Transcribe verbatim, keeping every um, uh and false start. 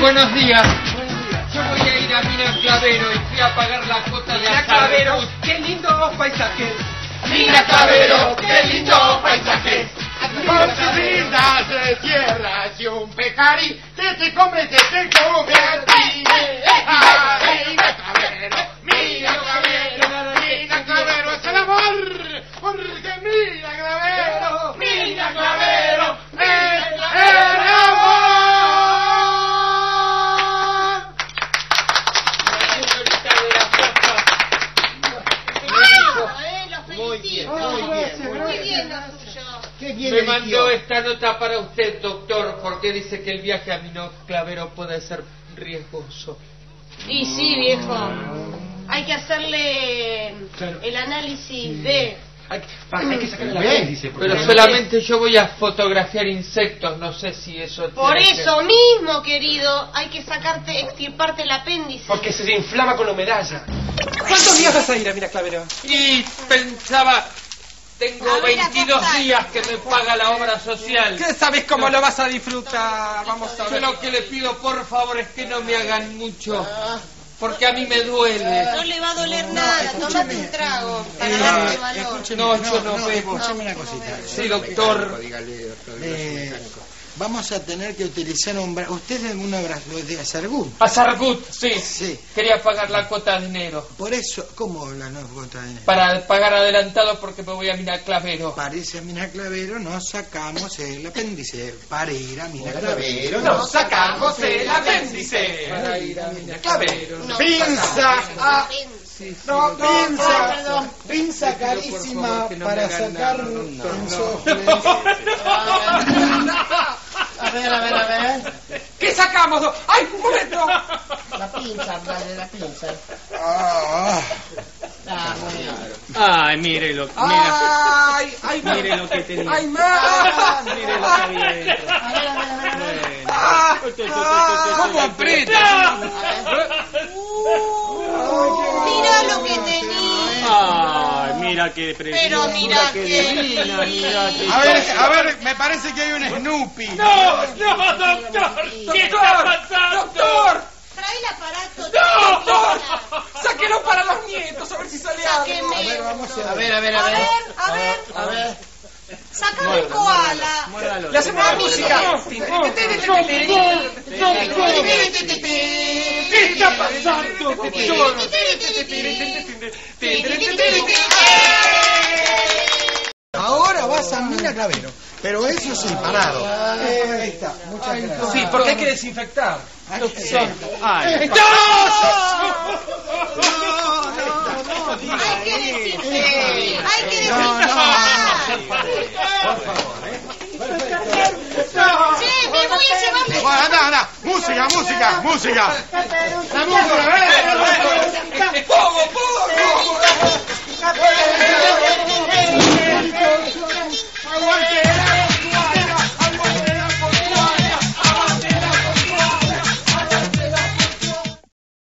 Buenos días. Yo voy a ir a Mina Clavero y fui a pagar la cuota de Mina Clavero, qué lindo paisaje. Mina Clavero, qué lindo paisaje. Con sus lindas de tierras y un pecari que te come, que te come a ti. Mina Clavero, Mina Clavero, Mina Clavero es el amor, porque Mina Clavero, Mina Clavero es el amor. Muy bien, muy bien, muy bien lo tuyo. Qué bien me mandó esta nota para usted, doctor, porque dice que el viaje a Mina Clavero puede ser riesgoso. Y sí, viejo. Hay que hacerle claro. el análisis de... Hay, hay que sacarle la apéndice. Pero solamente yo voy a fotografiar insectos, no sé si eso... Por eso que... mismo, querido, hay que sacarte, extirparte el apéndice. Porque se inflama con la humedad ya. ¿Cuántos días vas a ir a Mina Clavero? Y pensaba... Tengo ver, veintidós días que me paga la obra social. ¿Qué sabes cómo lo vas a disfrutar? Vamos a ver. Yo lo que le pido, por favor, es que no me hagan mucho. Porque a mí me duele. No le va a doler nada, tomate un trago para darte valor. No, yo no, no bebo. Escúchame una cosita. Sí, doctor. Eh, vamos a tener que utilizar un... ¿Usted es un abrazo de Azargut? Azargut, sí. Sí. Quería pagar la cuota de enero. Por eso, ¿cómo la no cuota de enero? Para pagar adelantado porque me voy a Mina Clavero. Para irse a Mina Clavero nos sacamos el apéndice. Para ir a Mina Clavero nos sacamos el apéndice. Para ir a Mina Clavero. Pinza. Ah, sí, sí, no, no, pinza, no, perdón. Pinza carísima favor, no para sacar no, no, ensofles. A ver, a ver, a ver. ¿Qué sacamos? ¡Ay, un momento! La pinza, vale, la pinza. Ah, Ah, muy bien. Ay, mire lo, mira, ¡Ay, ay, mire lo que tenía. ¡Ay, más! Mire lo que había dentro. A ver, a ver, a ver. a ver. Bueno. Ah, ¿Cómo aprieta? Mira lo que tenía. Ay, mira qué precioso. Pero mira qué que divina, mira qué A ver, a ver, me parece que hay un Snoopy. ¡No, no, doctor! ¿Qué está pasando? ¡Doctor! trae el aparato. ¡No, doctor! ¡Sáquelo para los nietos, a ver si sale algo! Sáqueme. a ver, vamos a A ver. ver, a ver, A a ver. ver, a ver. A ver. Sácame el koala. Muérdalo. ¡Le hacemos la música! ¿Qué está pasando, doctor? Ahora vas a Mina Clavero, pero eso sí, parado. Eh, ahí está, muchas gracias. Sí, porque hay que desinfectar. Doctor. Ay. Hay que desinfectar. Hay que No, desinfectar. Por favor, ¿eh? Che, me voy a llevar. Bueno, anda, anda. Música, música, música. ¡Pogo, pogo!